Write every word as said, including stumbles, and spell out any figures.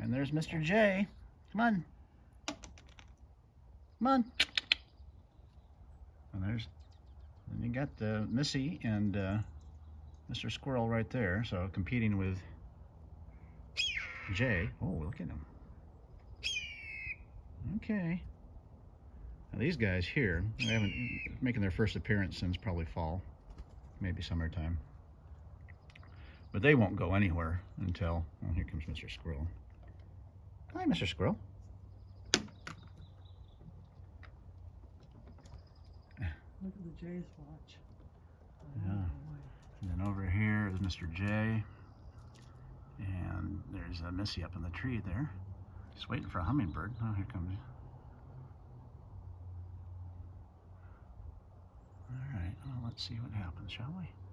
And there's Mister Jay. Come on. Come on. And there's, and you got uh, Missy and uh, Mister Squirrel right there, so competing with Jay. Oh, look at him. Okay. Now these guys here, they haven't making their first appearance since probably fall, maybe summertime. But they won't go anywhere until, oh, here comes Mister Squirrel. Hi, Mister Squirrel. Look at the Jay's watch. Yeah. And then over here is Mister Jay. And there's a Missy up in the tree there. Just waiting for a hummingbird. Oh, here comes. All right, well, let's see what happens, shall we?